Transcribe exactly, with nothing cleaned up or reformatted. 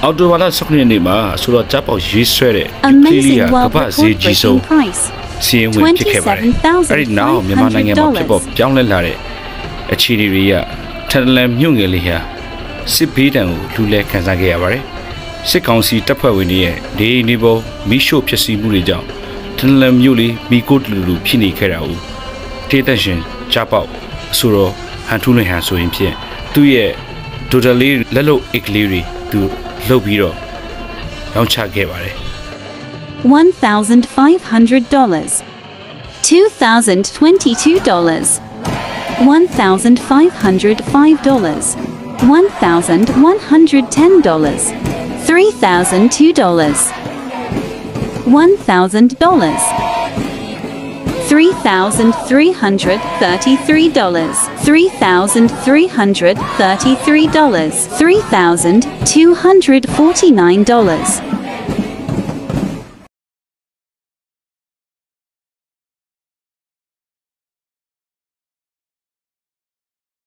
Outdoor Sokni Nima, Sula Chapo, Gisre, Amazing world Kapas, record breaking price. Seeing when twenty-seven thousand right now, Myanmar dollars. Young Lare, a Chiria, Htantalan Mungelia, Sipidan, Lule Kazagavare, Seconsi Tapawini, De Nibo, Misho Pesi Murija, Htantalan Muli, Miko Lulu, Pini Kerau, Tetashin, Chapo, Suro, Hantuni Hanso in Pie, two year, totally Lelo Ikliri, to Lobiro, Yoncha Gavare. One thousand five hundred dollars, two thousand twenty-two dollars, one thousand five hundred five dollars, one thousand one hundred ten dollars, three thousand two dollars, one thousand dollars, three thousand three hundred thirty-three dollars, three thousand three hundred thirty-three dollars, three thousand two hundred forty-nine dollars.